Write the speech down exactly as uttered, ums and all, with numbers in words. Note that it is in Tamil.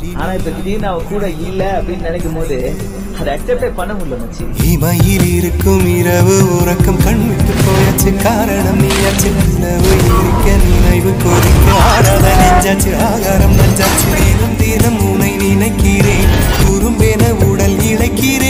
ஆனா இப்ப திடீர்னு அவ கூட இல்ல அப்படின்னு நினைக்கும் போது அதை அக்செப்டே பண்ண முடியல மச்சி. இமையில் இருக்கும் இரவு உறக்கம் கண் விட்டு போயாச்சு, காரணம் நீயாச்சு. நிலவு இருக்க நினைவு கொதிக்க ஆடாத நெஞ்சாச்சு, ஆகாரம் நஞ்சாச்சு. தினம் தினம் உனை நினைக்கிறேன், குறும்பென உடல் இழைக்கிறேன்.